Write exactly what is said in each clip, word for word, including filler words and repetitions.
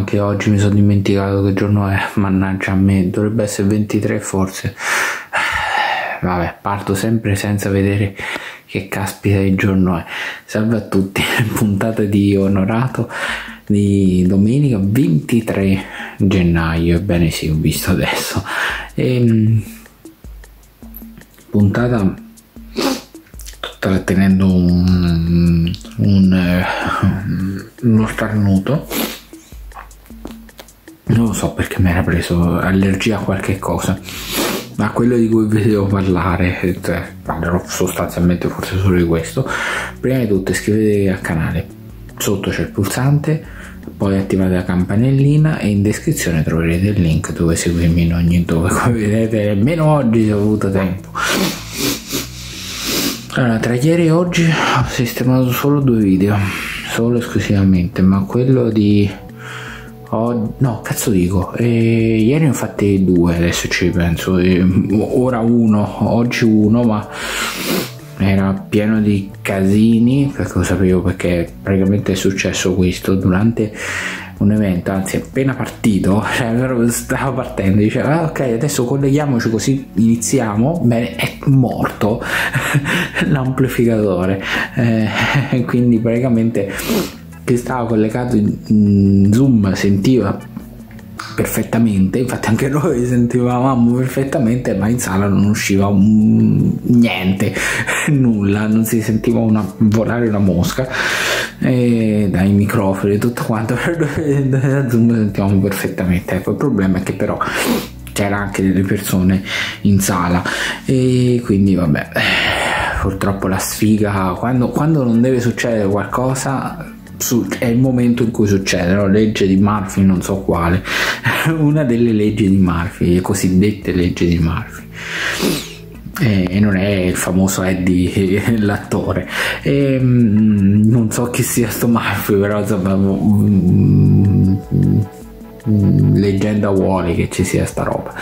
anche oggi mi sono dimenticato che giorno è, mannaggia a me, dovrebbe essere ventitré forse. Vabbè, parto sempre senza vedere che caspita di giorno è. Salve a tutti, puntata di Onorato di domenica ventitré gennaio, ebbene sì, ho visto adesso. E, puntata tutta tenendo un, un, uno starnuto, non lo so perché mi era preso allergia a qualche cosa, ma quello di cui vi devo parlare, cioè, parlerò sostanzialmente forse solo di questo. Prima di tutto iscrivetevi al canale, sotto c'è il pulsante, poi attivate la campanellina e in descrizione troverete il link dove seguirmi in ogni dove. Come vedete nemmeno oggi ho avuto tempo. Allora, tra ieri e oggi ho sistemato solo due video, solo esclusivamente, ma quello di oh, no, cazzo dico, e ieri ne ho fatti due, adesso ci penso, e ora uno, oggi uno, ma era pieno di casini, perché lo sapevo, perché praticamente è successo questo durante un evento, anzi appena partito, cioè stavo partendo, diceva ah, ok adesso colleghiamoci così iniziamo, bene, è morto l'amplificatore, eh, quindi praticamente che stava collegato in, in Zoom sentiva perfettamente, infatti anche noi sentivamo perfettamente, ma in sala non usciva un, niente, nulla, non si sentiva una, volare una mosca, e dai microfoni e tutto quanto, da Zoom sentivamo perfettamente. Ecco, il problema è che però c'era anche delle persone in sala e quindi vabbè, purtroppo la sfiga, quando, quando non deve succedere qualcosa è il momento in cui succede, no? Legge di Murphy, non so quale, una delle leggi di Murphy, le cosiddette leggi di Murphy, e, e non è il famoso Eddie l'attore, e, mh, non so chi sia sto Murphy, però insomma mh, mh, leggenda vuole che ci sia sta roba.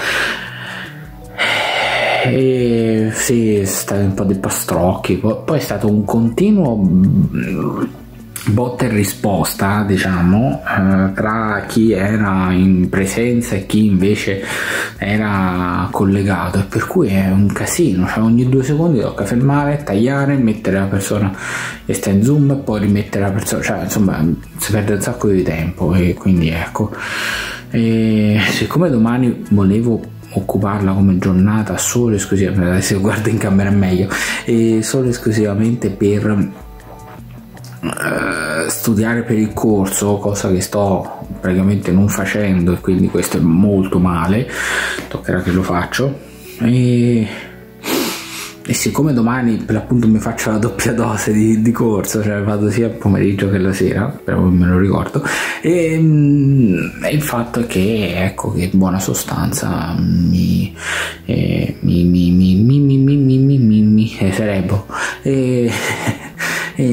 E sì, è stato un po' di pastrocchi, poi, poi è stato un continuo botta e risposta, diciamo, eh, tra chi era in presenza e chi invece era collegato, e per cui è un casino, cioè ogni due secondi tocca fermare, tagliare, mettere la persona che sta in Zoom e poi rimettere la persona, cioè insomma si perde un sacco di tempo, e quindi ecco, e siccome domani volevo occuparla come giornata solo esclusivamente, se guardo in camera è meglio, e solo esclusivamente per Uh, studiare per il corso, cosa che sto praticamente non facendo, e quindi questo è molto male, toccherà che lo faccio, e, e siccome domani per l'appunto mi faccio la doppia dose di, di corso, cioè vado sia il pomeriggio che la sera, però me lo ricordo, e, e il fatto è che ecco che buona sostanza mi eh, mi mi mi mi mi mi mi mi mi mi eh, cerebro, e E,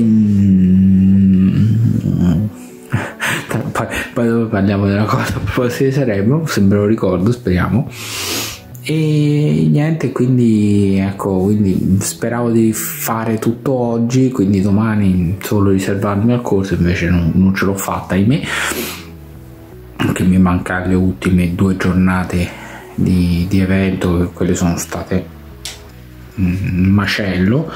poi, poi dopo parliamo della cosa poi si sarebbe, se me lo ricordo, speriamo, e niente, quindi ecco, quindi speravo di fare tutto oggi, quindi domani solo riservarmi al corso, invece non, non ce l'ho fatta, ahimè, che mi mancano le ultime due giornate di, di evento, che quelle sono state un macello.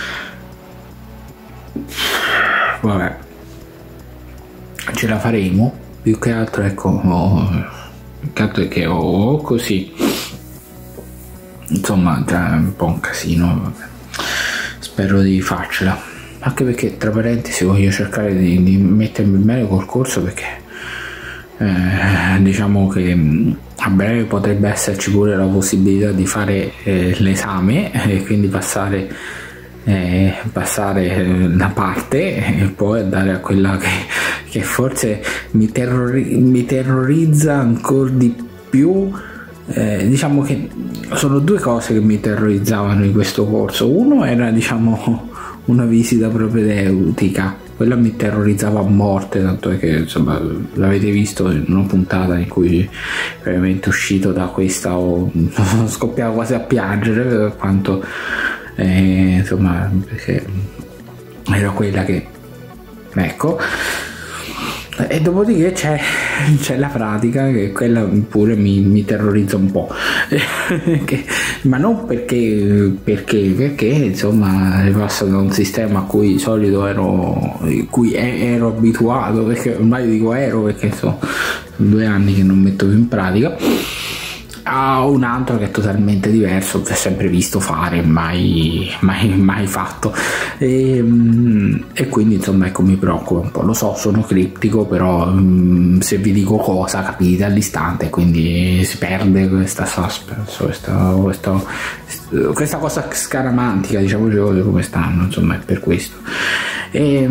Vabbè, ce la faremo, più che altro ecco, oh, più che altro è che ho oh, così, insomma già è un po' un casino, vabbè. Spero di farcela, anche perché tra parentesi voglio cercare di, di mettermi bene col corso, perché eh, diciamo che a breve potrebbe esserci pure la possibilità di fare eh, l'esame e quindi passare Eh, passare una parte e poi andare a quella che, che forse mi, terrori, mi terrorizza ancora di più, eh, diciamo che sono due cose che mi terrorizzavano in questo corso. Uno era, diciamo, una visita propedeutica, quella mi terrorizzava a morte, tanto è che insomma l'avete visto in una puntata in cui veramente uscito da questa ho scoppiato quasi a piangere per quanto Eh, insomma, perché era quella che ecco, E dopodiché c'è, c'è la pratica, che quella pure mi, mi terrorizza un po'. che, ma non perché, perché, perché insomma passa da un sistema a cui di solito ero, cui ero abituato, perché ormai dico ero perché so, sono due anni che non metto più in pratica, a un altro che è totalmente diverso, che ho sempre visto fare, mai, mai, mai fatto, e, e quindi insomma ecco, mi preoccupa un po'. Lo so, sono criptico, però um, se vi dico cosa capite all'istante, quindi si perde questa suspense, questa, questa, questa cosa scaramantica, diciamo, le cose come stanno, insomma è per questo. E,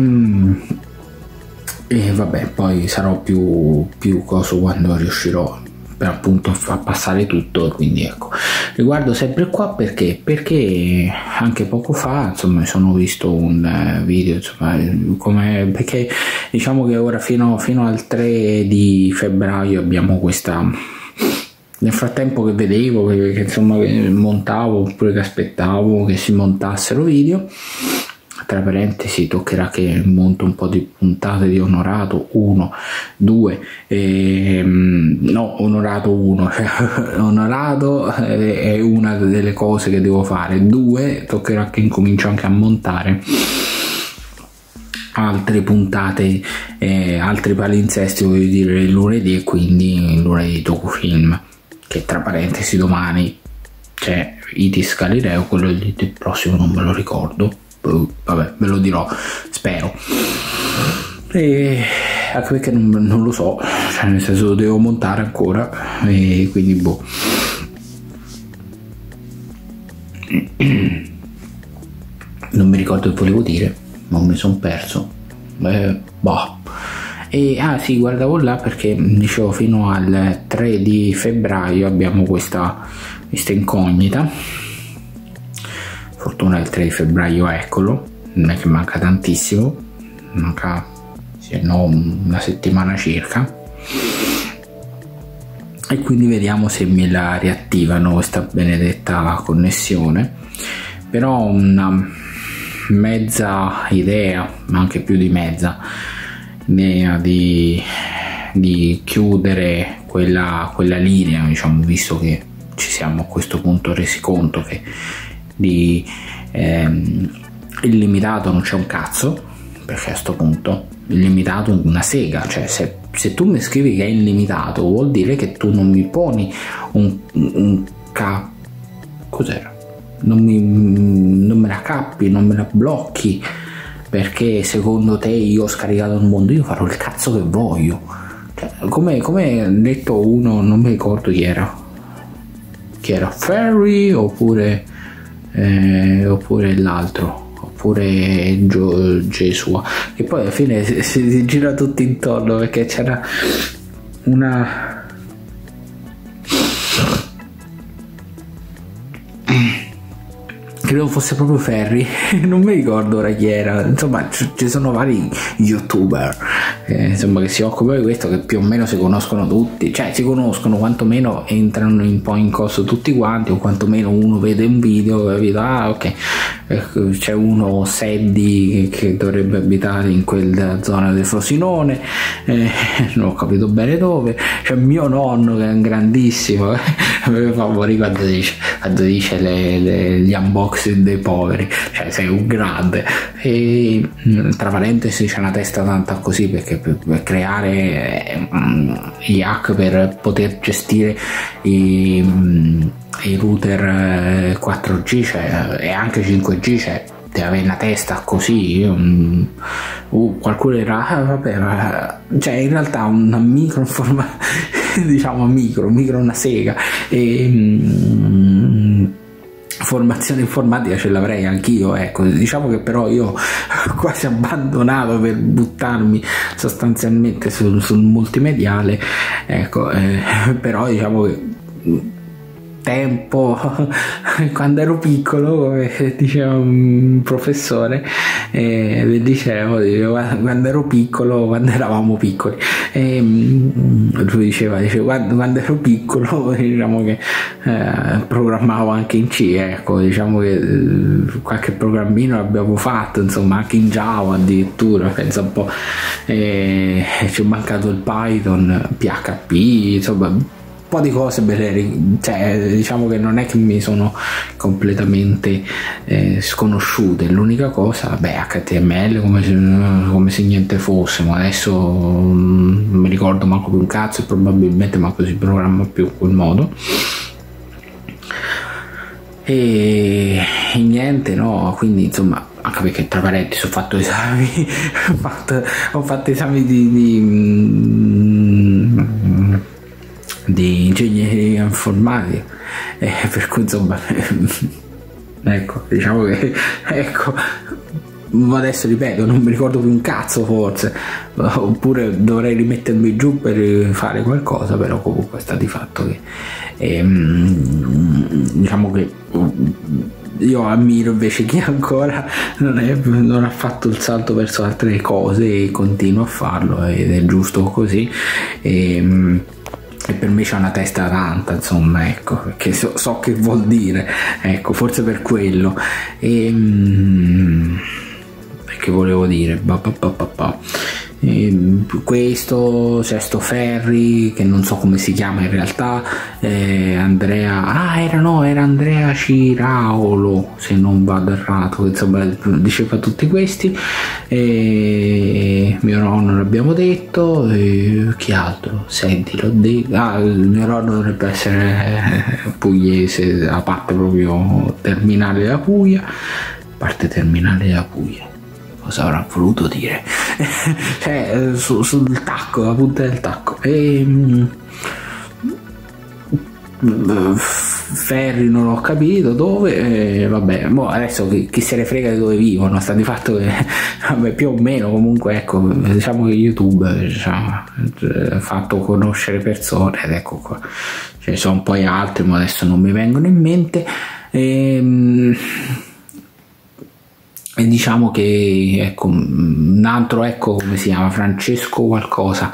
e vabbè, poi sarò più, più coso quando riuscirò per appunto far passare tutto. Quindi ecco, riguardo sempre qua perché perché anche poco fa insomma mi sono visto un video, insomma, come, perché diciamo che ora fino, fino al tre di febbraio abbiamo questa, nel frattempo che vedevo che, che insomma che montavo oppure che aspettavo che si montassero video, tra parentesi toccherà che monto un po' di puntate di Onorato uno, due, ehm, no Onorato uno, Onorato è una delle cose che devo fare, due toccherà che incomincio anche a montare altre puntate, eh, altri palinsesti, voglio dire, il lunedì, e quindi il lunedì Tokufilm, che tra parentesi domani c'è Itis Galileo, quello del prossimo non me lo ricordo, vabbè ve lo dirò, spero, e anche perché non, non lo so, cioè nel senso lo devo montare ancora, e quindi boh. Non mi ricordo che volevo dire, ma mi sono perso, eh, boh. E ah sì, guardavo là perché dicevo fino al tre di febbraio abbiamo questa, questa incognita. Fortuna il tre di febbraio, eccolo, non è che manca tantissimo, manca se no una settimana circa, e quindi vediamo se me la riattivano questa benedetta connessione. Però una mezza idea, ma anche più di mezza idea di, di chiudere quella, quella linea, diciamo, visto che ci siamo a questo punto resi conto che di ehm, illimitato non c'è un cazzo, perché a sto punto illimitato è una sega, cioè se, se tu mi scrivi che è illimitato vuol dire che tu non mi poni un, un ca cos'era non, mi, non me la cappi, non me la blocchi, perché secondo te io ho scaricato il mondo, io farò il cazzo che voglio, cioè, come, come ha detto uno, non mi ricordo chi era chi era Ferry oppure Eh, oppure l'altro, oppure Gio, Gesù, che poi alla fine si, si gira tutto intorno, perché c'era una credo fosse proprio Ferry, non mi ricordo ora chi era, insomma ci sono vari youtuber eh, insomma che si occupano di questo, che più o meno si conoscono tutti, cioè si conoscono, quantomeno entrano un po' in corso tutti quanti, o quantomeno uno vede un video e vede ah ok, c'è uno Seddi che, che dovrebbe abitare in quella zona del Frosinone, eh, non ho capito bene dove, c'è mio nonno che è un grandissimo eh, mi fa morire quando dice, quando dice le, le, gli unboxing dei poveri, cioè sei un grande. E tra parentesi c'è una testa tanta così, perché per, per creare um, gli hack per poter gestire i, um, i router quattro G, cioè, e anche cinque G, cioè deve avere una testa così. Um, uh, qualcuno dirà ah, vabbè, ma, cioè in realtà una micro forma diciamo micro micro una sega, e um, formazione informatica ce l'avrei anch'io, ecco, diciamo che però io ho quasi abbandonato per buttarmi sostanzialmente sul, sul multimediale, ecco, eh, però diciamo che tempo, quando ero piccolo, come diceva un professore eh, del liceo, diceva, quando ero piccolo, quando eravamo piccoli, e lui diceva, diceva quando, quando ero piccolo, diciamo che eh, programmavo anche in C, ecco, diciamo che eh, qualche programmino l'abbiamo fatto, insomma, anche in Java addirittura, pensa un po', eh, ci è mancato il Python, P H P, insomma un po' di cose belle, cioè diciamo che non è che mi sono completamente eh, sconosciute. L'unica cosa, beh, H T M L come se, come se niente fosse, ma adesso non mi ricordo manco più un cazzo e probabilmente manco si programma più in quel modo. E, e niente, no, quindi insomma, anche perché tra parentesi ho fatto esami ho, fatto, ho fatto esami di, di, di ingegneria informatica, eh, per cui insomma ecco, diciamo che ecco, adesso ripeto, non mi ricordo più un cazzo forse, oppure dovrei rimettermi giù per fare qualcosa, però comunque sta di fatto che ehm, diciamo che io ammiro invece chi ancora non, è, non ha fatto il salto verso altre cose e continua a farlo, ed è giusto così. E, e per me c'è una testa tanta, insomma, ecco, perché so, so che vuol dire, ecco, forse per quello. E, che volevo dire, bah, bah, bah, bah, bah. E questo, c'è sto Ferri che non so come si chiama in realtà, eh, Andrea, ah era no, era Andrea Ciraulo se non vado errato, insomma diceva tutti questi, e mio nonno l'abbiamo detto, e chi altro, senti l'ho detto, ah, il mio nonno dovrebbe essere pugliese, a parte proprio terminale della Puglia, parte terminale della Puglia, cosa avrà voluto dire? Cioè, su, sul tacco, la punta del tacco. E, Ferri non ho capito dove, eh, vabbè, boh, adesso chi, chi se ne frega di dove vivono, sta di fatto che vabbè, più o meno comunque, ecco, diciamo che YouTube, diciamo, ha fatto conoscere persone, ed ecco qua, ce ne sono poi altri, ma adesso non mi vengono in mente. E, E diciamo che ecco, un altro, ecco, come si chiama, Francesco qualcosa,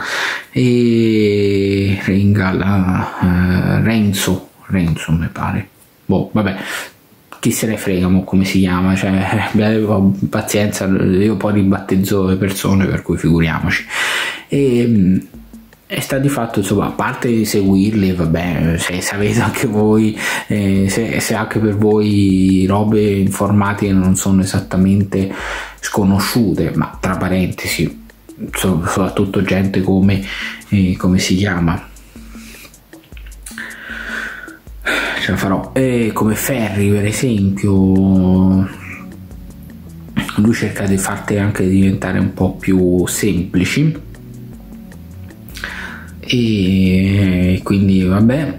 e Ringala, uh, Renzo, Renzo mi pare, boh, vabbè, chi se ne frega mo come si chiama, cioè pazienza, io poi ribattezzo le persone, per cui figuriamoci. E E sta di fatto, insomma, a parte di seguirli, vabbè, se sapete anche voi, eh, se, se anche per voi robe informatiche non sono esattamente sconosciute, ma tra parentesi, soprattutto gente come, eh, come si chiama, ce la farò, eh, come Ferri per esempio, lui cerca di farti anche diventare un po' più semplici. E quindi vabbè,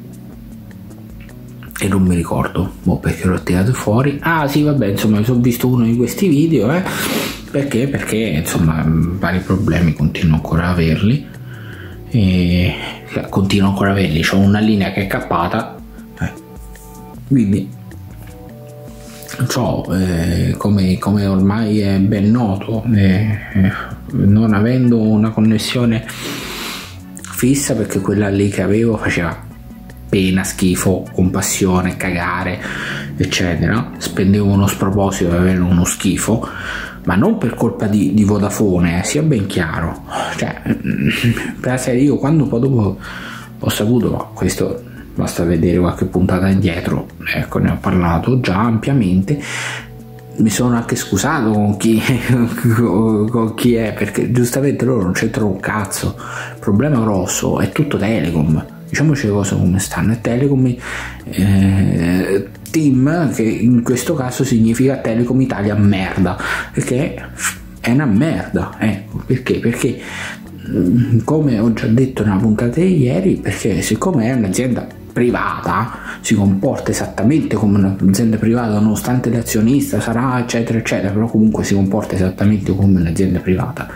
e non mi ricordo boh, perché l'ho tirato fuori. Ah sì, vabbè, insomma, mi sono visto uno di questi video, eh, perché perché insomma vari problemi continuo ancora a averli, e continuo ancora a averli, c'ho una linea che è cappata, eh. Quindi ciò, eh, come, come ormai è ben noto, eh, eh, non avendo una connessione fissa, perché quella lì che avevo faceva pena, schifo, compassione, cagare eccetera, spendevo uno sproposito per avere uno schifo, ma non per colpa di, di Vodafone, eh, sia ben chiaro, cioè per la serie, io quando poi dopo ho saputo, ma questo basta vedere qualche puntata indietro, ecco, ne ho parlato già ampiamente, mi sono anche scusato con chi, con chi è, perché giustamente loro non c'entrano un cazzo. Il problema grosso è tutto Telecom, diciamoci le cose come stanno, è Telecom, eh, Team, che in questo caso significa Telecom Italia merda, perché è una merda, ecco, perché? Perché come ho già detto nella puntata di ieri, perché siccome è un'azienda privata si comporta esattamente come un'azienda privata, nonostante l'azionista sarà eccetera eccetera, però comunque si comporta esattamente come un'azienda privata.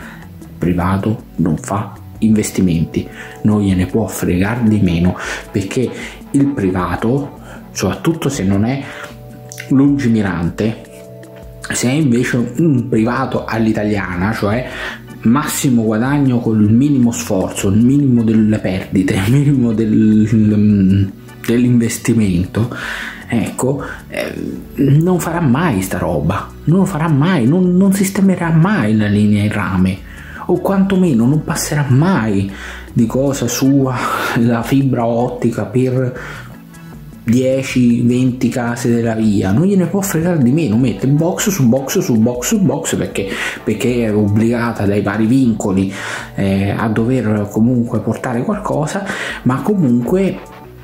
Privato non fa investimenti, non gliene può fregare di meno, perché il privato, soprattutto se non è lungimirante, se è invece un privato all'italiana, cioè massimo guadagno con il minimo sforzo, il minimo delle perdite, il minimo del, dell'investimento, ecco, eh, non farà mai sta roba, non lo farà mai, non, non sistemerà mai la linea in rame, o quantomeno non passerà mai di cosa sua la fibra ottica per dieci venti case della via, non gliene può fregare di meno, mette box su box su box su box perché, perché è obbligata dai vari vincoli eh, a dover comunque portare qualcosa, ma comunque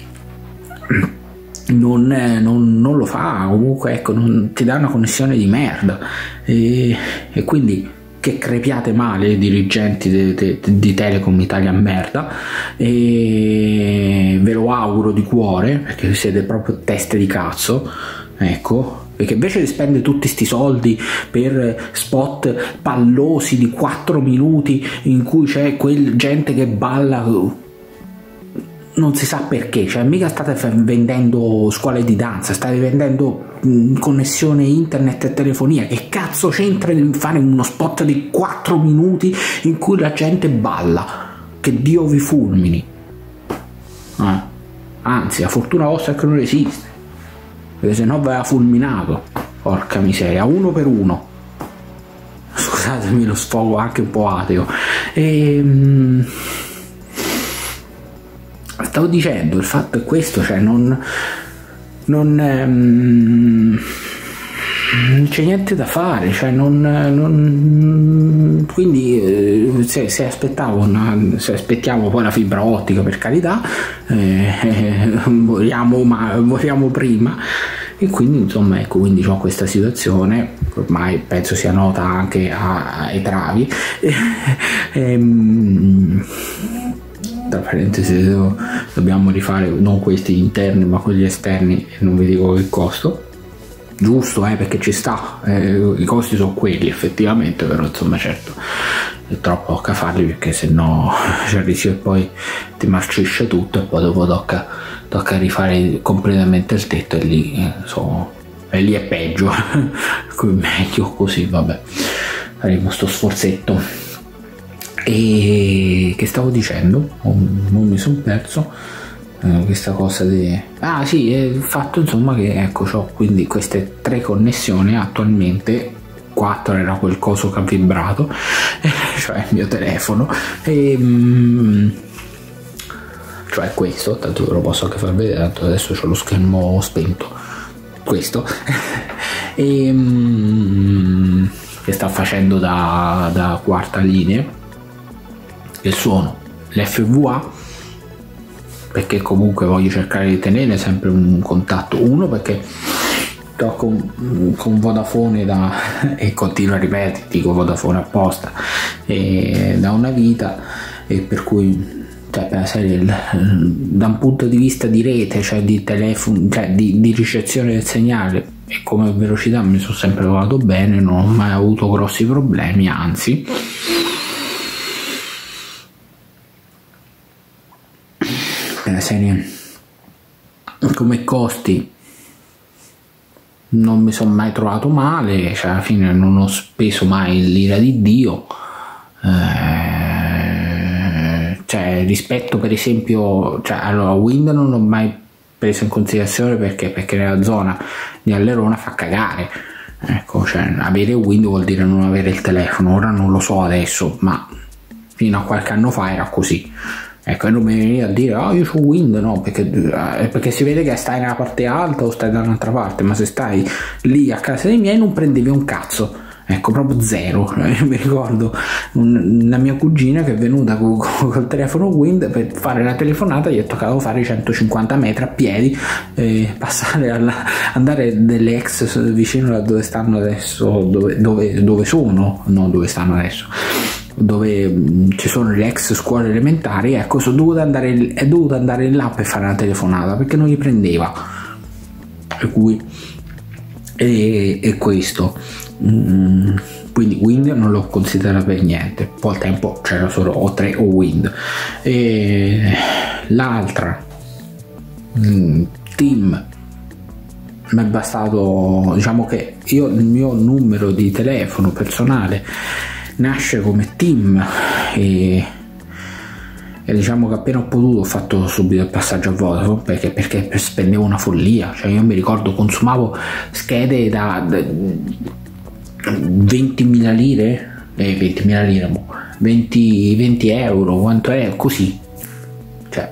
non, non, non lo fa, comunque ecco, non, ti dà una connessione di merda e, e quindi che crepiate male i dirigenti de, de, de, di Telecom Italia merda, e ve lo auguro di cuore perché siete proprio teste di cazzo, ecco, perché invece di spendere tutti sti soldi per spot pallosi di quattro minuti in cui c'è quel gente che balla non si sa perché, cioè mica state vendendo scuole di danza, state vendendo mh, connessione internet e telefonia, che cazzo c'entra di fare uno spot di quattro minuti in cui la gente balla, che Dio vi fulmini, eh. Anzi, la fortuna vostra è che non esiste, perché se no vi aveva fulminato, porca miseria, uno per uno, scusatemi lo sfogo anche un po' ateo. E mh, stavo dicendo, il fatto è questo, cioè non, non, ehm, non c'è niente da fare, cioè non, non quindi eh, se, se, aspettavo una, se aspettiamo poi la fibra ottica, per carità, eh, eh, moriamo, ma, moriamo prima, e quindi insomma ecco, quindi ho questa situazione, ormai penso sia nota anche a, ai travi. ehm, Tra parentesi, dobbiamo rifare non questi interni ma quelli esterni, e non vi dico che costo, giusto, eh, perché ci sta, eh, i costi sono quelli effettivamente, però insomma certo è troppo a farli, perché se no c'è il rischio che poi ti marcisce tutto e poi dopo tocca, tocca rifare completamente il tetto, e lì eh, so, e lì è peggio. Meglio così, vabbè, faremo sto sforzetto. E che stavo dicendo? Non mi sono perso eh, questa cosa di... Ah sì, è il fatto insomma che ecco, ho quindi queste tre connessioni attualmente, quattro era quel coso che ha vibrato, cioè il mio telefono, e, mm, cioè questo, tanto ve lo posso anche far vedere, tanto adesso ho lo schermo spento, questo, e, mm, che sta facendo da, da quarta linea, che sono l'F V A, perché comunque voglio cercare di tenere sempre un contatto, uno perché sto con, con Vodafone da, e continuo a ripetere, dico Vodafone apposta, e da una vita, e per cui cioè, per la serie, da un punto di vista di rete, cioè di telefono, cioè di, di ricezione del segnale e come velocità mi sono sempre trovato bene, non ho mai avuto grossi problemi, anzi. La serie come costi non mi sono mai trovato male, cioè alla fine non ho speso mai l'ira di Dio, eh, cioè rispetto per esempio, cioè allora Wind non l'ho mai preso in considerazione perché, perché nella zona di Allerona fa cagare, ecco, cioè avere Wind vuol dire non avere il telefono, ora non lo so adesso, ma fino a qualche anno fa era così. Ecco, e non mi veniva a dire, oh io ho Wind, no, perché, eh, perché si vede che stai nella parte alta o stai da un'altra parte, ma se stai lì a casa dei miei non prendevi un cazzo, ecco, proprio zero. Io mi ricordo un, una mia cugina che è venuta con, con, col telefono Wind per fare la telefonata, gli è toccato fare centocinquanta metri a piedi, eh, passare alla, andare delle ex vicino a dove stanno adesso, dove, dove, dove sono, no dove stanno adesso, dove mh, ci sono le ex scuole elementari, ecco, sono dovuto andare, è dovuto andare là per fare una telefonata perché non gli prendeva, per cui è, è questo. Mm, quindi Wind non lo considera per niente, poi al tempo c'era solo o tre o Wind, e l'altra mm, Tim mi è bastato, diciamo che io il mio numero di telefono personale nasce come Tim e, e diciamo che appena ho potuto ho fatto subito il passaggio a Vodafone perché, perché spendevo una follia, cioè io mi ricordo consumavo schede da, da ventimila lire, eh, ventimila lire, venti, venti euro, quanto è così, cioè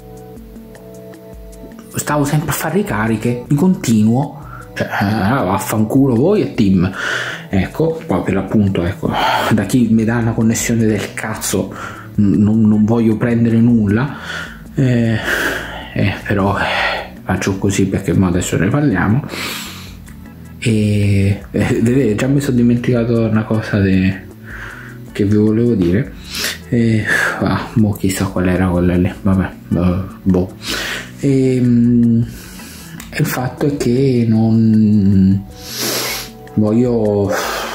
stavo sempre a fare ricariche di continuo, cioè eh, vaffanculo voi e Tim, ecco, poi per l'appunto, ecco, da chi mi dà una connessione del cazzo non, non voglio prendere nulla, eh, eh, però eh, faccio così perché mo adesso ne parliamo. E eh, vedete, già mi sono dimenticato una cosa de, che vi volevo dire, e, ah, mo chissà qual era quella lì, vabbè, boh. E, il fatto è che non voglio,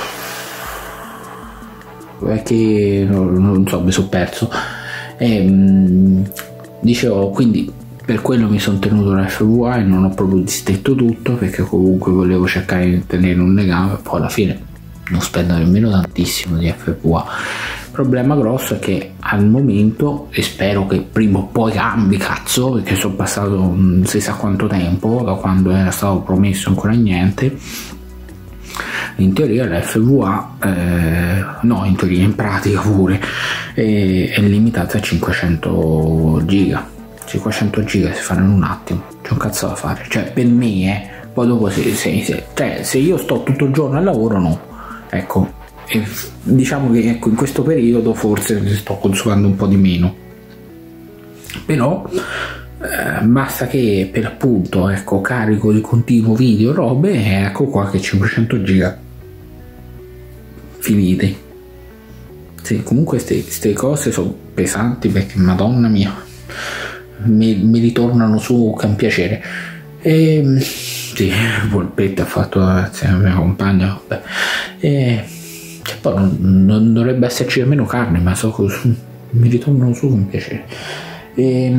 è che non, non so, mi sono perso, e, dicevo, quindi per quello mi sono tenuto l'F V A e non ho proprio distetto tutto, perché comunque volevo cercare di tenere un legame, poi alla fine non spendo nemmeno tantissimo di F V A. Il problema grosso è che al momento, e spero che prima o poi cambi, cazzo, perché sono passato non si sa quanto tempo da quando era stato promesso, ancora niente. In teoria l'F V A, eh, no, in teoria, in pratica pure, è, è limitata a cinquecento giga. cinquecento giga si fanno in un attimo, c'è un cazzo da fare, cioè per me, eh, poi dopo se, se, se, cioè, se io sto tutto il giorno al lavoro, no, ecco, e diciamo che ecco, in questo periodo forse sto consumando un po' di meno, però eh, basta che per appunto, ecco, carico di continuo video, robe, ecco qua che cinquecento giga finite. Sì, comunque queste cose sono pesanti perché madonna mia, mi, mi ritornano su che un piacere. E sì, polpetta ha fatto grazie alla mia compagna, vabbè. E cioè, poi non, non dovrebbe esserci nemmeno carne, ma so che mi ritornano su con piacere. E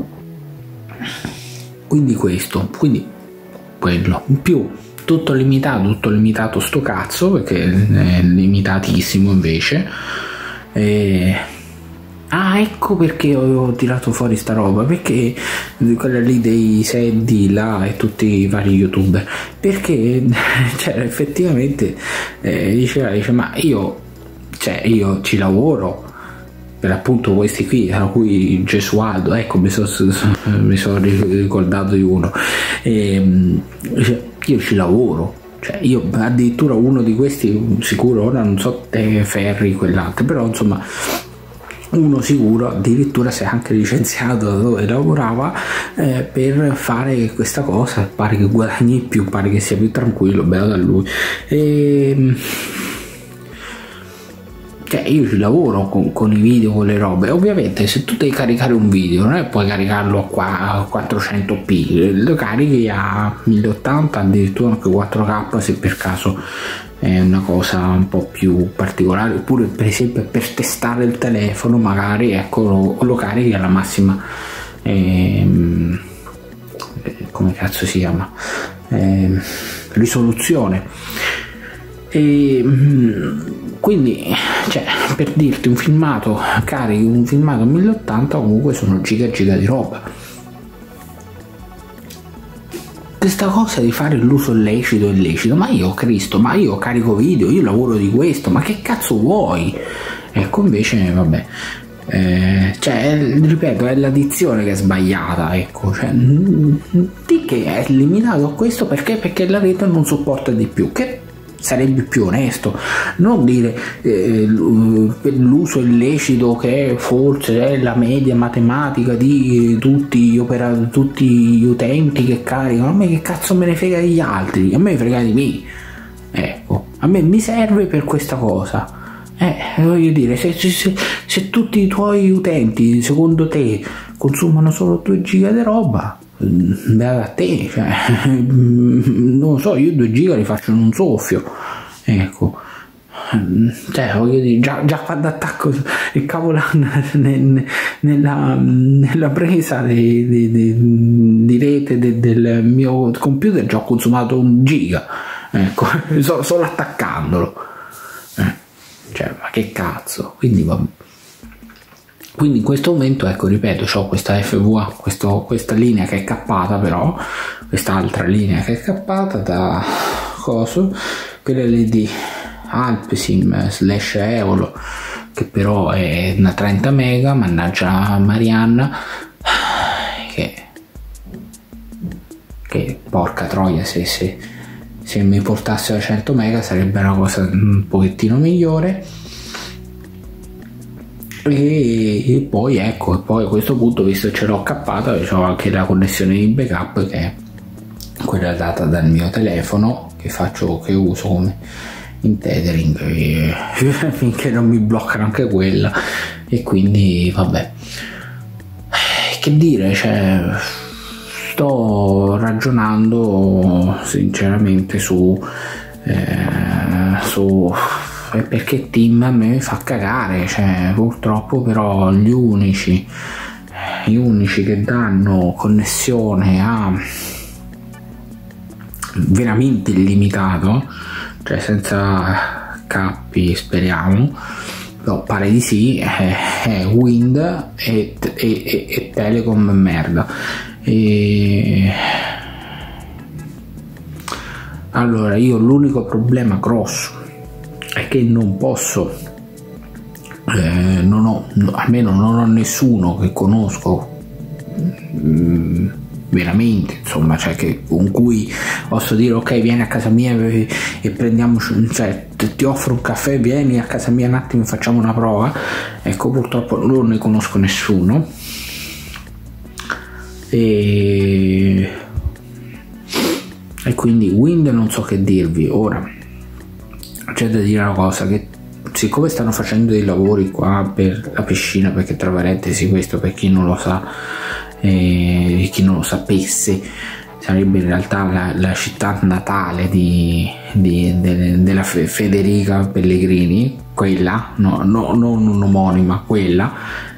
quindi questo, quindi quello in più, tutto limitato, tutto limitato sto cazzo, perché è limitatissimo invece. E ah, ecco perché ho tirato fuori sta roba, perché quella lì dei Seddi là e tutti i vari youtuber, perché cioè effettivamente eh, diceva, dice, ma io cioè io ci lavoro per appunto questi qui, tra cui Gesualdo, ecco, mi sono mi sono ricordato di uno, e, dice, io ci lavoro, cioè io addirittura uno di questi sicuro, ora non so te Ferri quell'altro, però insomma uno sicuro addirittura si è anche licenziato da dove lavorava eh, per fare questa cosa, pare che guadagni più, pare che sia più tranquillo, bello da lui. E cioè io ci lavoro con, con i video, con le robe. Ovviamente se tu devi caricare un video non è che puoi caricarlo a quattrocento p, lo carichi a mille ottanta, addirittura anche quattro K se per caso è una cosa un po' più particolare, oppure per esempio per testare il telefono magari, ecco, lo, lo carichi alla massima ehm, come cazzo si chiama, ehm, risoluzione. E quindi, cioè, per dirti, un filmato, carichi un filmato a mille ottanta, comunque sono giga giga di roba. Questa cosa di fare l'uso illecito illecito, ma io Cristo, ma io carico video, io lavoro di questo, ma che cazzo vuoi? Ecco, invece vabbè, eh, cioè ripeto, è l'addizione che è sbagliata, ecco, cioè, di che è limitato a questo perché perché la rete non sopporta di più, che sarebbe più onesto, non dire eh, l'uso illecito che forse è la media matematica di tutti gli operatori, tutti gli utenti che caricano. A me che cazzo me ne frega degli altri, a me frega di me, ecco, a me mi serve per questa cosa, eh, voglio dire, se, se, se tutti i tuoi utenti secondo te consumano solo due giga di roba, beata a te, cioè, non lo so, io due giga li faccio in un soffio, ecco, cioè voglio dire, già, già quando attacco il cavo nel, nella, nella presa di, di, di, di rete de, del mio computer già ho consumato un giga, ecco, solo, solo attaccandolo, eh, cioè ma che cazzo. Quindi vabbè. Quindi in questo momento, ecco, ripeto, ho questa F V A, questo, questa linea che è cappata, però quest'altra linea che è cappata da coso, quella lì di Alpsim slash Eolo, che però è una trenta mega, mannaggia Marianna, che, che porca troia, se, se, se mi portasse a cento mega sarebbe una cosa un pochettino migliore. E poi ecco, poi a questo punto, visto che ce l'ho cappata, ho anche la connessione di backup, che è quella data dal mio telefono, che faccio, che uso come in tethering, e finché non mi bloccano anche quella. E quindi vabbè, che dire, cioè sto ragionando sinceramente su eh, su perché Tim a me fa cagare, cioè purtroppo. Però gli unici gli unici che danno connessione a veramente illimitato, cioè senza cappi, speriamo, no, pare di sì, è, è Wind e, e, e, e Telecom merda. E allora io l'unico problema grosso è che non posso, eh, non ho, almeno non ho nessuno che conosco mh, veramente, insomma, cioè che, con cui posso dire ok, vieni a casa mia e, e prendiamo, cioè ti offro un caffè, vieni a casa mia un attimo e facciamo una prova. Ecco, purtroppo non ne conosco nessuno, e, e quindi Wind non so che dirvi. Ora c'è da dire una cosa, che siccome stanno facendo dei lavori qua per la piscina, perché tra parentesi questo, per chi non lo sa e chi non lo sapesse, sarebbe in realtà la, la città natale di, di, de, della Federica Pellegrini, quella, no, no, non un'omonima, quella,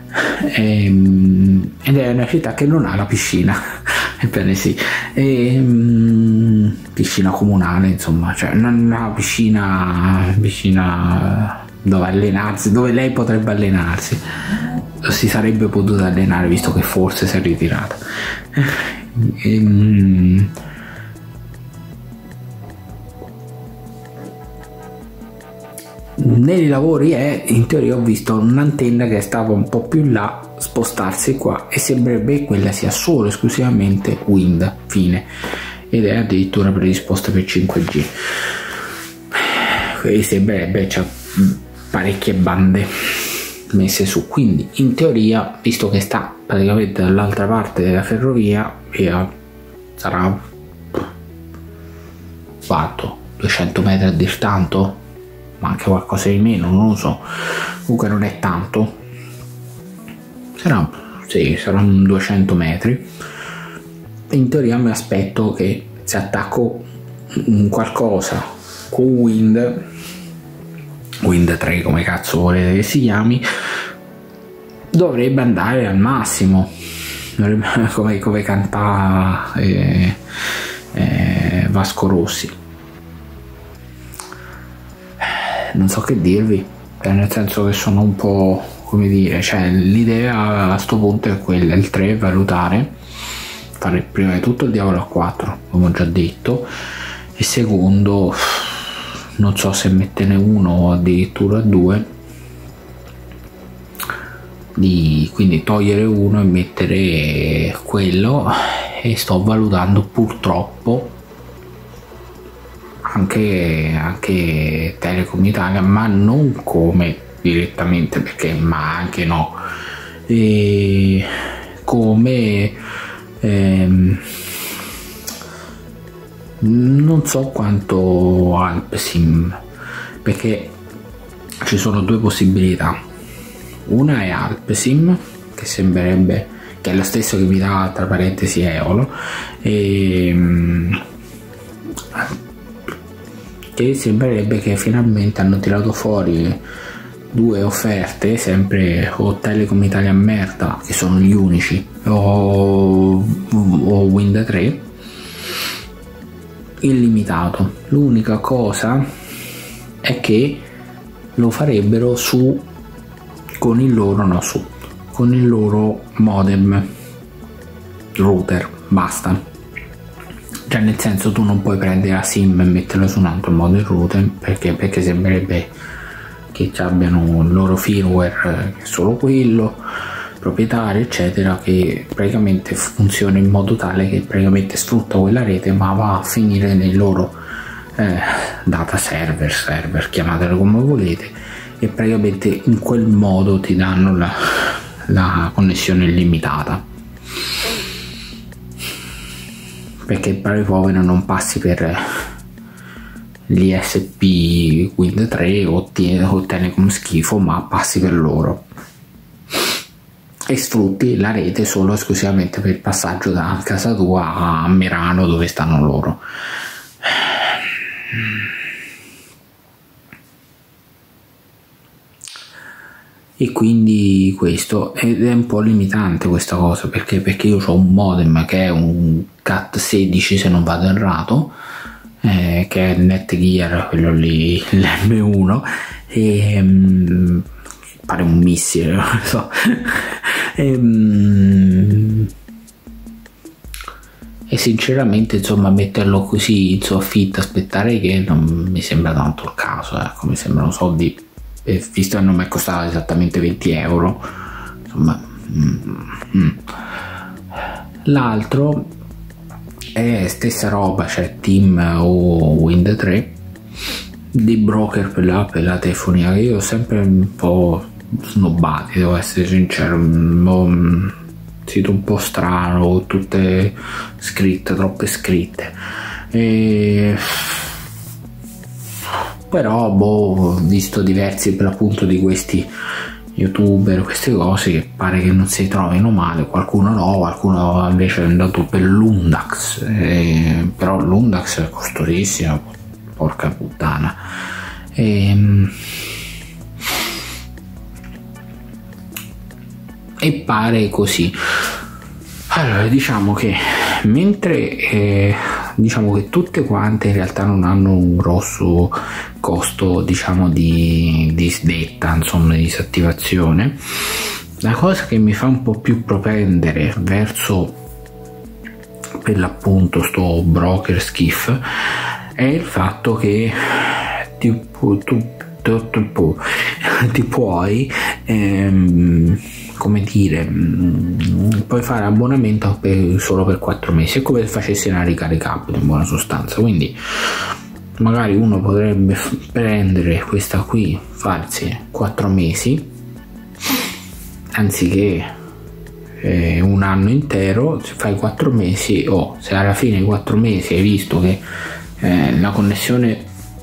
ehm, ed è una città che non ha la piscina. Ebbene sì, e, um, piscina comunale, insomma, cioè non una piscina, piscina dove allenarsi, dove lei potrebbe allenarsi, si sarebbe potuta allenare, visto che forse si è ritirata. E, um, nei lavori è, in teoria ho visto un'antenna che stava un po' più là spostarsi qua, e sembrerebbe che quella sia solo esclusivamente Wind, fine, ed è addirittura predisposta per cinque G, e sembrerebbe c'ha parecchie bande messe su. Quindi in teoria, visto che sta praticamente dall'altra parte della ferrovia, via, sarà quanto? duecento metri a dir tanto? Ma anche qualcosa di meno, non lo so, comunque non è tanto, sarà, sì, saranno duecento metri. In teoria mi aspetto che se attacco qualcosa con Wind Wind tre, come cazzo volete che si chiami, dovrebbe andare al massimo, dovrebbe, come, come cantava eh, eh, Vasco Rossi. Non so che dirvi, nel senso che sono un po', come dire, cioè l'idea a sto punto è quella, il tre, valutare, fare prima di tutto il Diavolo a quattro, come ho già detto, e secondo non so se metterne uno o addirittura due, di, quindi togliere uno e mettere quello, e sto valutando purtroppo anche, anche Telecom Italia, ma non come direttamente, perché ma anche no, e come ehm, non so quanto Alpsim, perché ci sono due possibilità. Una è Alpsim, che sembrerebbe che è lo stesso che mi dà, tra parentesi, Eolo, e che sembrerebbe che finalmente hanno tirato fuori due offerte, sempre o Telecom Italia merda, che sono gli unici, o, o Wind tre illimitato. L'unica cosa è che lo farebbero su con il loro no su con il loro modem router, basta. Cioè, nel senso, tu non puoi prendere la sim e metterla su un altro modem router, perché, perché sembrerebbe che abbiano il loro firmware, che è solo quello proprietario, eccetera, che praticamente funziona in modo tale che praticamente sfrutta quella rete, ma va a finire nei loro eh, data server, server, chiamatelo come volete, e praticamente in quel modo ti danno la, la connessione illimitata, perché per i poveri non passi per l'I S P Wind tre o, o Telecom schifo, ma passi per loro e sfrutti la rete solo esclusivamente per il passaggio da casa tua a Merano, dove stanno loro. E quindi questo ed è un po' limitante questa cosa, perché perché io ho un modem che è un cat sedici, se non vado errato, eh, che è il Netgear, quello lì, l'M uno, e um, pare un missile, non lo so. e, um, e sinceramente, insomma, metterlo così in soffitta, aspettare che non mi sembra tanto il caso, ecco, mi sembrano soldi, e visto che non mi è costato esattamente venti euro, insomma. mm, mm. L'altro è stessa roba, cioè Team o Wind tre, dei broker per la, per la telefonia, che io ho sempre un po' snobbati, devo essere sincero, un sito un po' strano, tutte scritte, troppe scritte, e però boh, ho visto diversi per l'appunto di questi youtuber, queste cose, che pare che non si trovino male, qualcuno no, qualcuno invece è andato per l'Undax, eh, però l'Undax è costosissimo, porca puttana, e, e pare così. Allora, diciamo che mentre eh, diciamo che tutte quante in realtà non hanno un grosso costo, diciamo, di, di sdetta, insomma, di disattivazione, la cosa che mi fa un po' più propendere verso per l'appunto sto broker schif è il fatto che ti, tu, tu, tu, tu, ti puoi ehm, come dire, puoi fare abbonamento per, solo per quattro mesi, è come se facessi una ricaricabile in buona sostanza. Quindi magari uno potrebbe prendere questa qui, farsi quattro mesi anziché eh, un anno intero. Se fai quattro mesi, o oh, se alla fine di quattro mesi hai visto che eh, la connessione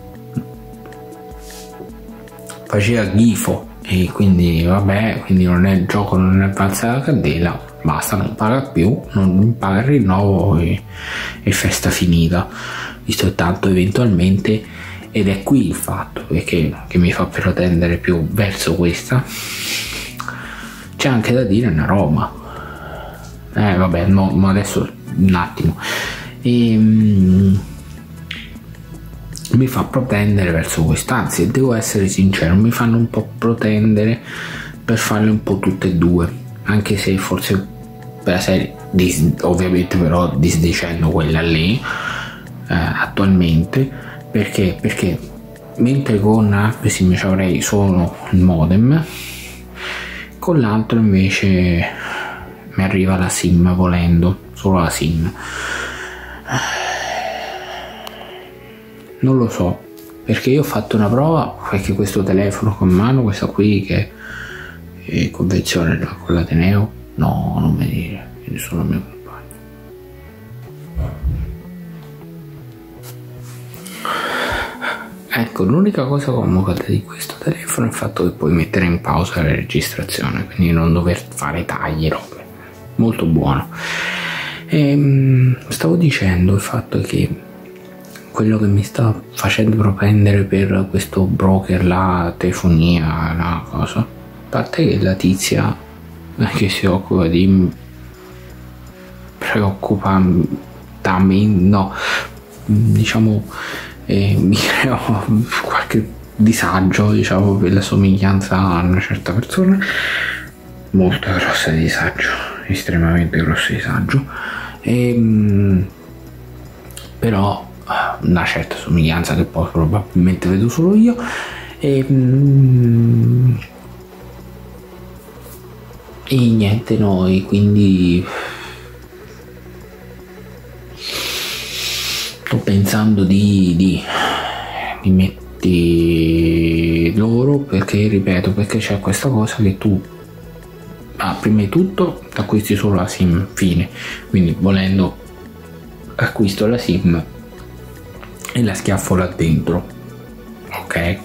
faceva ghifo e quindi vabbè, quindi non è il gioco, non è valsa la candela, basta, non paga più, non paga il rinnovo e, e festa finita, visto che tanto eventualmente, ed è qui il fatto che, che mi fa protendere più verso questa, c'è anche da dire una roba, eh vabbè, no, ma adesso un attimo, e, mm, mi fa protendere verso questa, anzi devo essere sincero, mi fanno un po' protendere per farle un po' tutte e due, anche se forse per la serie dis, ovviamente, però disdicendo quella lì eh, attualmente, perché perché mentre con Alpesim ci avrei solo il modem, con l'altro invece mi arriva la sim, volendo solo la sim. Non lo so, perché io ho fatto una prova, perché questo telefono con mano, questa qui che è convenzione con l'Ateneo, no, non mi dire, nessuno mio compagno. Ecco, l'unica cosa comoda di questo telefono è il fatto che puoi mettere in pausa la registrazione, quindi non dover fare tagli, robe. Molto buono. E, stavo dicendo il fatto che quello che mi sta facendo propendere per questo broker, la telefonia, la cosa, a parte che la tizia che si occupa di preoccupa da me, no, diciamo, eh, mi creo qualche disagio, diciamo, per la somiglianza a una certa persona, molto grosso disagio, estremamente grosso disagio, e, però una certa somiglianza che poi probabilmente vedo solo io, e, e niente, noi quindi sto pensando di, di, di metti loro, perché ripeto, perché c'è questa cosa che tu ah, prima di tutto acquisti solo la sim, fine, quindi volendo acquisto la sim e la schiaffo là dentro, ok,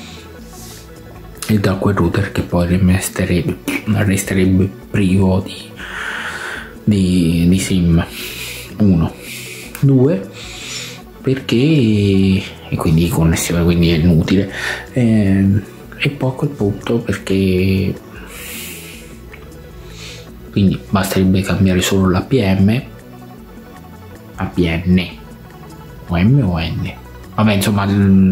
e da quel router che poi resterebbe, resterebbe privo di, di, di sim. Uno, due, perché e quindi connessione, quindi è inutile, eh, e poi a quel punto perché quindi basterebbe cambiare solo l'A P M, A P N o M o N, vabbè, insomma,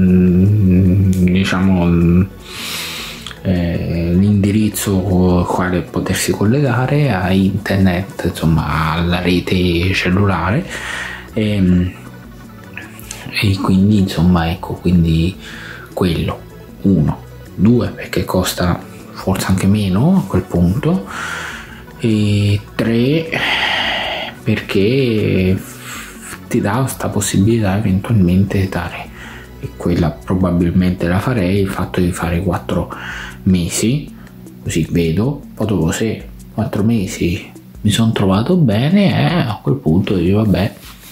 diciamo eh, l'indirizzo con il quale potersi collegare a internet, insomma alla rete cellulare, e, e quindi insomma ecco, quindi quello, uno, due, perché costa forse anche meno a quel punto, e tre, perché ti dà questa possibilità eventualmente di dare, e quella probabilmente la farei, il fatto di fare quattro mesi, così vedo, poi dopo se quattro mesi mi sono trovato bene, eh, a quel punto dico vabbè,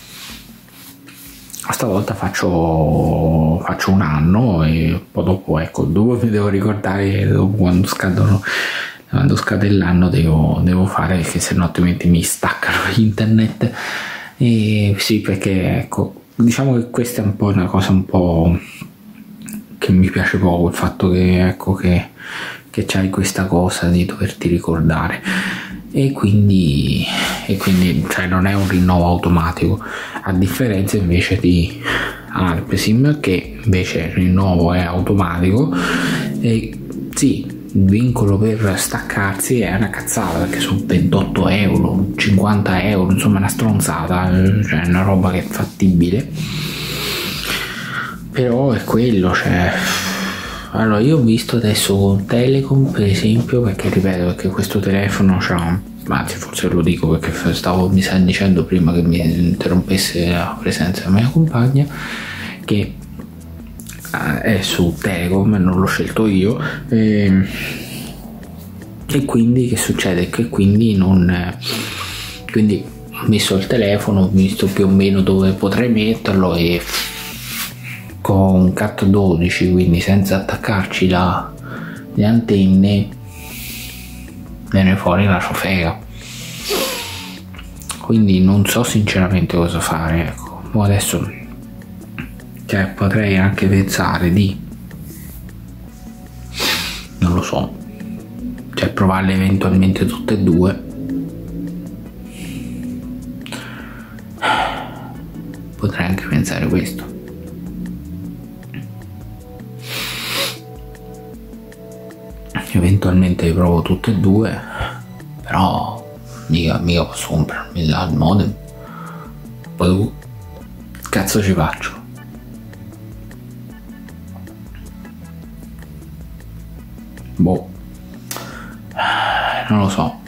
stavolta faccio, faccio un anno, e poi dopo, ecco, dopo mi devo ricordare, dopo quando scadono, quando scade l'anno devo, devo fare, perché sennò altrimenti mi staccano internet. E sì, perché ecco, diciamo che questa è un po' una cosa un po' che mi piace poco, il fatto che ecco che, che c'hai questa cosa di doverti ricordare, e quindi, e quindi cioè non è un rinnovo automatico, a differenza invece di Alpesim, che invece il rinnovo è automatico, e sì, il vincolo per staccarsi è una cazzata, perché sono ventotto euro, cinquanta euro, insomma una stronzata, cioè una roba che è fattibile, però è quello, cioè. Allora, io ho visto adesso con Telecom, per esempio, perché ripeto, perché questo telefono c'ha, anzi forse lo dico perché stavo, mi stai dicendo prima che mi interrompesse la presenza della mia compagna, che è su Telecom, non l'ho scelto io, e, e quindi che succede? Che quindi non, quindi ho messo il telefono, ho visto più o meno dove potrei metterlo, e con un cat dodici, quindi senza attaccarci la, le antenne, viene fuori la ciofeca, quindi non so sinceramente cosa fare, ecco. Adesso, cioè, potrei anche pensare di, non lo so, cioè provarle eventualmente tutte e due, potrei anche pensare questo. Eventualmente provo tutte e due, però mica, mica posso comprarmi il modem, poi dopo cazzo ci faccio? Boh, non lo so,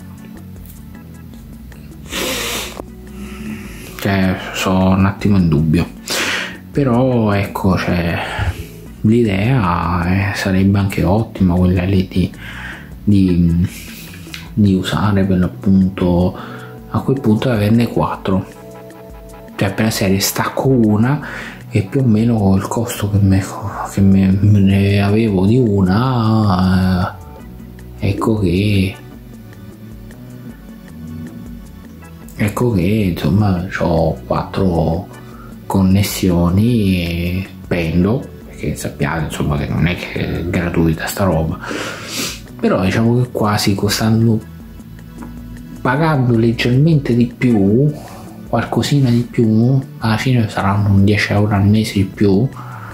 cioè sono un attimo in dubbio, però ecco, cioè l'idea sarebbe anche ottima, quella lì di, di, di usare per l'appunto, a quel punto averne quattro, cioè per la serie stacco una e più o meno il costo che me, che me, me ne avevo di una, eh, ecco che ecco che insomma ho quattro connessioni e spendo, perché sappiate insomma che non è che è gratuita sta roba, però diciamo che quasi costando, pagando leggermente di più, qualcosina di più, alla fine saranno un dieci euro al mese di più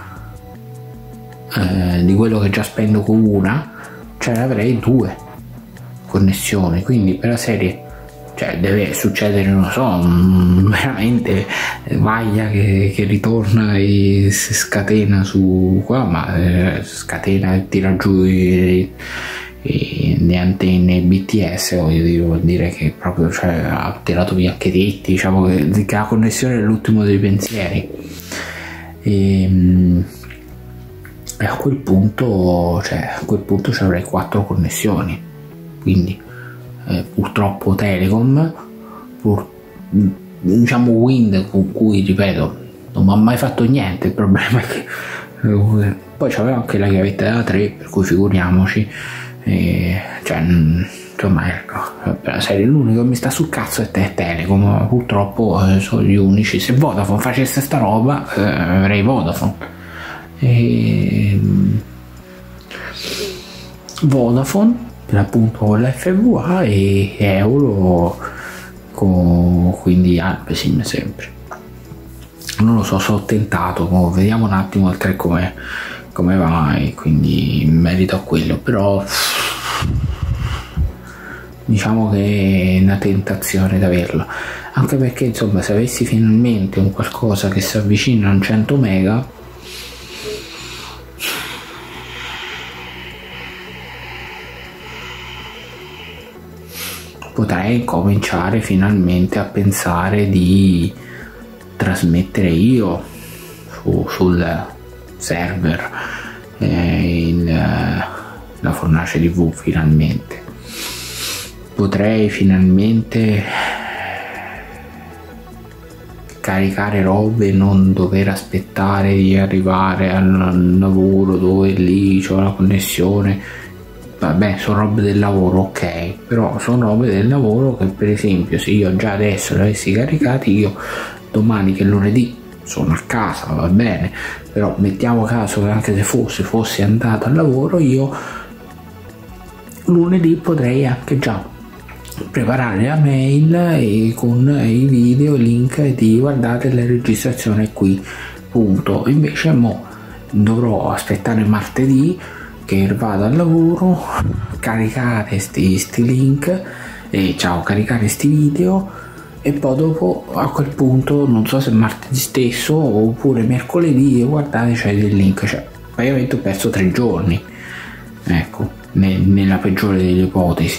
eh, di quello che già spendo con una, cioè avrei due connessioni, quindi per la serie, cioè deve succedere, non so, veramente Maglia che, che ritorna e si scatena su qua, ma eh, scatena e tira giù i, i, le antenne B T S, voglio dire, vuol dire che proprio, cioè, ha tirato via anche tetti, diciamo che, che la connessione è l'ultimo dei pensieri. E, e a quel punto, cioè a quel punto ci avrei quattro connessioni, quindi eh, purtroppo Telecom, pur, diciamo Wind, con cui ripeto non mi ha mai fatto niente, il problema è che eh, poi c'aveva anche la chiavetta della tre, per cui figuriamoci, eh, cioè insomma ecco, per la serie l'unico che mi sta sul cazzo è te Telecom, purtroppo eh, sono gli unici. Se Vodafone facesse sta roba eh, avrei Vodafone. E Vodafone per appunto con l'F V A e Euro con, quindi Alpesim sempre. Non lo so, sono tentato, vediamo un attimo il tre come, come va, e quindi in merito a quello, però diciamo che è una tentazione da averlo, anche perché insomma se avessi finalmente un qualcosa che si avvicina a un cento mega, potrei cominciare finalmente a pensare di trasmettere io su, sul server eh, il, la fornace T V. Finalmente potrei finalmente caricare robe e non dover aspettare di arrivare al lavoro dove lì c'ho la connessione. Vabbè, sono robe del lavoro, ok, però sono robe del lavoro che, per esempio, se io già adesso le avessi caricati, io domani che è lunedì sono a casa, va bene, però mettiamo caso che anche se fosse fossi andato al lavoro, io lunedì potrei anche già preparare la mail e con i video, link di guardate la registrazione qui, punto. Invece mo dovrò aspettare martedì che vado al lavoro, caricare sti, sti link e ciao, caricare sti video, e poi dopo a quel punto non so se martedì stesso oppure mercoledì, e guardate c'è del link, cioè praticamente ho perso tre giorni, ecco, ne, nella peggiore delle ipotesi.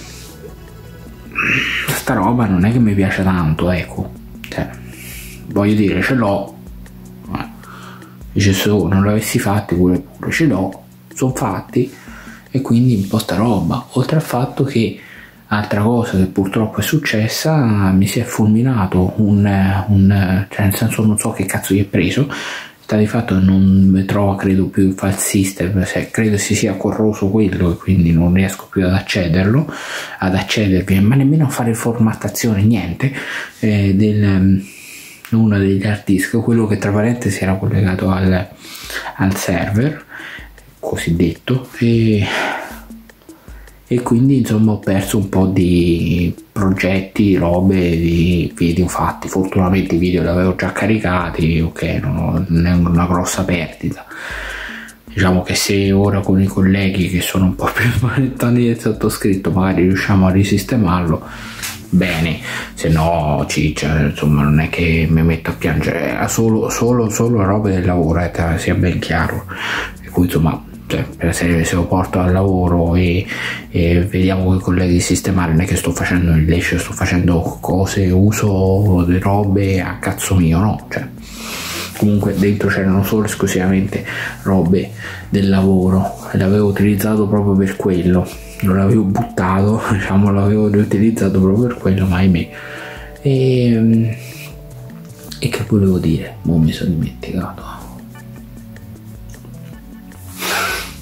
Sta roba non è che mi piace tanto, ecco, cioè, voglio dire, ce l'ho, dice se non l'avessi fatti pure pure ce l'ho, sono fatti, e quindi un po' sta roba. Oltre al fatto che, altra cosa che purtroppo è successa, mi si è fulminato un, un cioè nel senso non so che cazzo gli è preso, sta di fatto che non mi trova credo più il file system, se credo si sia corroso quello e quindi non riesco più ad accederlo ad accedervi, ma nemmeno a fare formattazione, niente, eh, del uno degli hard disk, quello che tra parentesi era collegato al, al server cosiddetto, e, e quindi insomma ho perso un po' di progetti, robe, di video fatti. Fortunatamente i video li avevo già caricati, ok, non, non è una grossa perdita. Diciamo che se ora con i colleghi che sono un po' più manettoni del sottoscritto magari riusciamo a risistemarlo, bene, se no ciccia, insomma non è che mi metto a piangere, è solo, solo, solo robe del lavoro, eh, sia ben chiaro, per cui insomma, cioè, per esempio se lo porto al lavoro e, e vediamo con i colleghi sistemare, non è che sto facendo il lescio, sto facendo cose, uso le robe a cazzo mio, no, cioè comunque dentro c'erano solo esclusivamente robe del lavoro e l'avevo utilizzato proprio per quello, non l'avevo buttato, diciamo, l'avevo riutilizzato proprio per quello, ma ahimè. E, e che volevo dire? Mo mi sono dimenticato.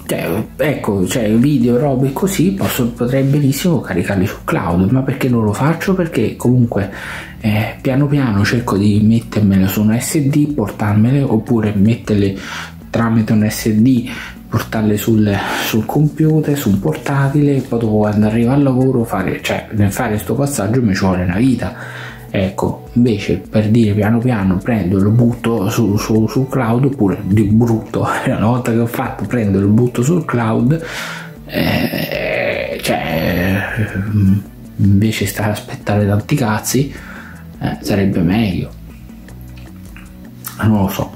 Cioè, ecco, cioè video, robe così posso, potrei benissimo caricarli su cloud, ma perché non lo faccio? Perché comunque eh, piano piano cerco di mettermele su un S D, portarmele, oppure metterle tramite un S D, portarle sul, sul computer, su un portatile, e poi dopo quando arrivo al lavoro fare, cioè nel fare questo passaggio mi ci vuole una vita. Ecco, invece per dire piano piano prendo e lo butto su, su, sul cloud, oppure di brutto, una volta che ho fatto prendo e lo butto sul cloud, eh, cioè invece stare a aspettare tanti cazzi, eh, sarebbe meglio, non lo so.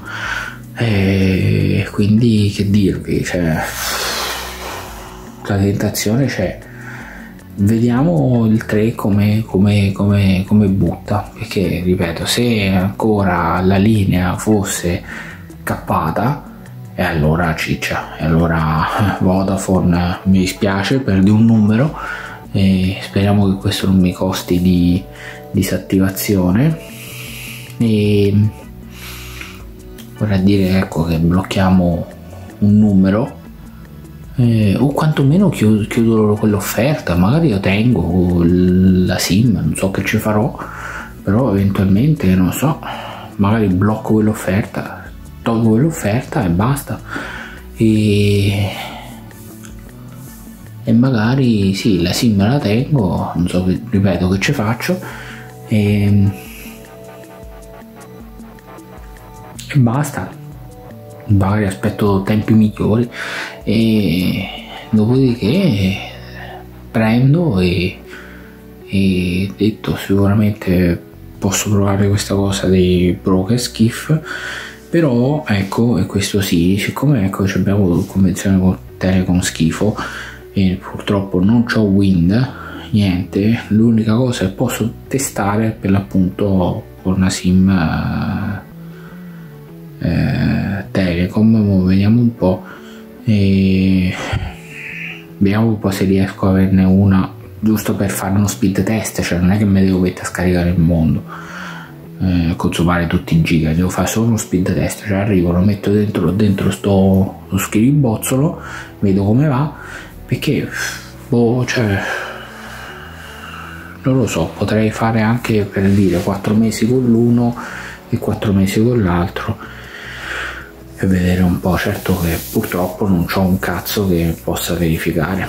E quindi che dirvi, cioè la tentazione c'è. Vediamo il tre come, come, come, come butta, perché ripeto, se ancora la linea fosse cappata, e allora ciccia, e allora Vodafone, mi dispiace, perdi un numero, e speriamo che questo non mi costi di disattivazione. E vorrei dire, ecco, che blocchiamo un numero, eh, o quantomeno chiudo, chiudo quell'offerta, magari io tengo la SIM, non so che ci farò, però eventualmente, non so, magari blocco quell'offerta, tolgo quell'offerta e basta, e, e magari sì, la SIM la tengo, non so, ripeto, che ci faccio, e, e basta. Magari aspetto tempi migliori e dopodiché prendo e, e detto, sicuramente posso provare questa cosa dei broker skiff, però ecco, e questo sì, siccome ecco abbiamo convenzione con Telecom schifo e purtroppo non c'ho Wind, niente, l'unica cosa che posso testare è per l'appunto con una SIM eh, Telecom. Vediamo un po', e vediamo un po' se riesco a averne una giusto per fare uno speed test, cioè non è che mi devo mettere a scaricare il mondo, eh, consumare tutti i giga, devo fare solo uno speed test, cioè arrivo, lo metto dentro, dentro sto, sto schiribozzolo, vedo come va, perché boh, cioè non lo so, potrei fare anche, per dire, quattro mesi con l'uno e quattro mesi con l'altro e vedere un po'. Certo che purtroppo non c'ho un cazzo che possa verificare,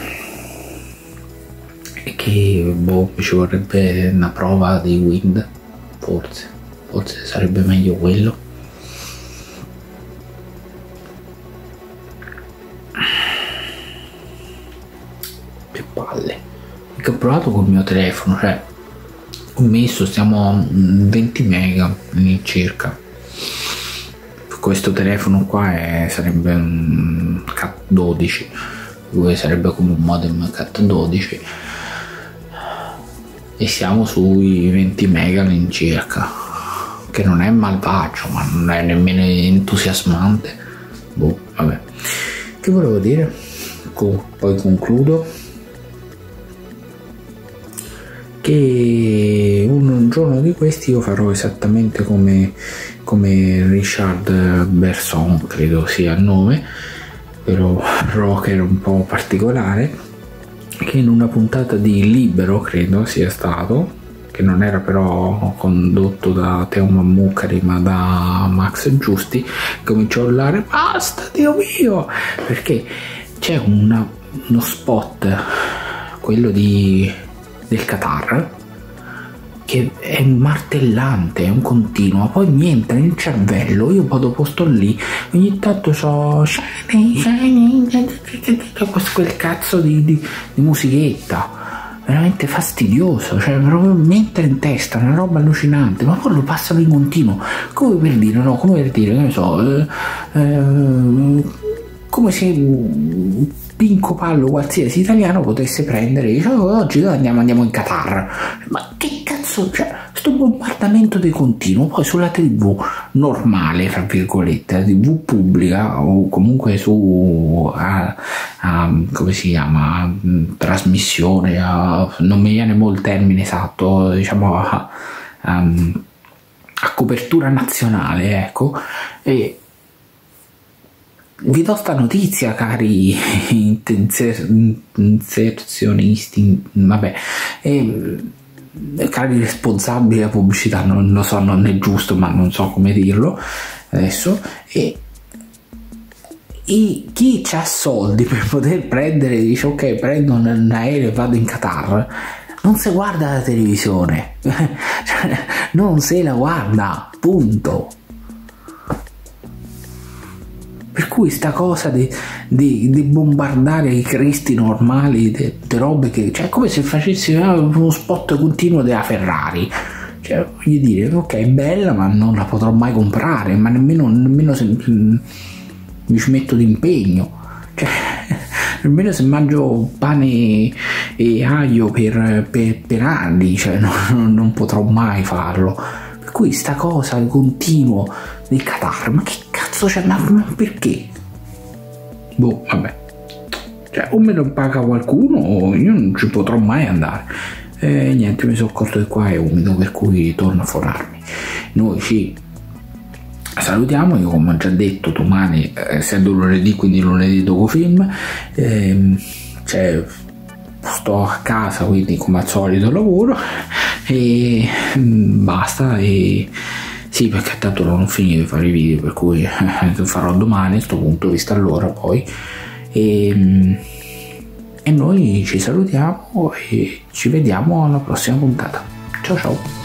e che boh, ci vorrebbe una prova di Wind, forse forse sarebbe meglio quello. Che palle, perché ho provato col mio telefono, cioè ho messo, stiamo a venti mega all'incirca. Questo telefono qua è, sarebbe un cat dodici, sarebbe come un modem cat dodici, e siamo sui venti mega all'incirca, che non è malvagio ma non è nemmeno entusiasmante. Boh, vabbè, che volevo dire? Co poi concludo che un giorno di questi io farò esattamente come, come Richard Berson, credo sia il nome, però rocker un po' particolare, che in una puntata di Libero, credo sia stato, che non era però condotto da Teo Mammucari ma da Max Giusti, cominciò a urlare basta, Dio mio, perché c'è una, uno spot, quello di del Qatar, che è martellante, è un continuo, poi mi entra nel cervello, io poi dopo sto lì, ogni tanto so shiny, shiny, quel cazzo di, di, di musichetta, veramente fastidioso, cioè proprio mi entra in testa una roba allucinante, ma poi lo passano in continuo, come per dire, no, come per dire, che ne so, eh, eh, come se Pinco Pallo qualsiasi italiano potesse prendere e dice oh, oggi andiamo, andiamo in Qatar, ma che cazzo, cioè sto bombardamento di continuo, poi sulla tv normale, tra virgolette, la tv pubblica o comunque su a, a, come si chiama, a, trasmissione a, non mi viene molto il termine esatto, diciamo a, a, a copertura nazionale, ecco, e vi do sta notizia, cari inser inserzionisti, vabbè, e, cari responsabili della pubblicità, non lo so, non è giusto, ma non so come dirlo adesso. E I, chi ha soldi per poter prendere, dice ok, prendo un aereo e vado in Qatar, non si guarda la televisione, non se la guarda, punto. Per cui sta cosa di, di, di bombardare i cristi normali, di robe che, cioè, è come se facessi uno spot continuo della Ferrari. Cioè, voglio dire, ok, è bella, ma non la potrò mai comprare, ma nemmeno, nemmeno se mi ci metto d'impegno. Cioè, nemmeno se mangio pane e aglio per, per, per anni, cioè, non, non potrò mai farlo. Per cui sta cosa continuo del Qatar, ma che cazzo c'è? Ma, ma perché? Boh, vabbè. Cioè, o me lo paga qualcuno o io non ci potrò mai andare. E niente, mi sono accorto che qua è umido, per cui torno a forarmi. Noi ci salutiamo. Io, come ho già detto, domani, essendo lunedì, quindi lunedì dopo film, ehm, cioè, sto a casa, quindi come al solito lavoro e mh, basta. E sì, perché tanto non ho finito di fare i video, per cui eh, farò domani a sto punto, vista l'ora poi. E, mh, e noi ci salutiamo e ci vediamo alla prossima puntata. Ciao ciao.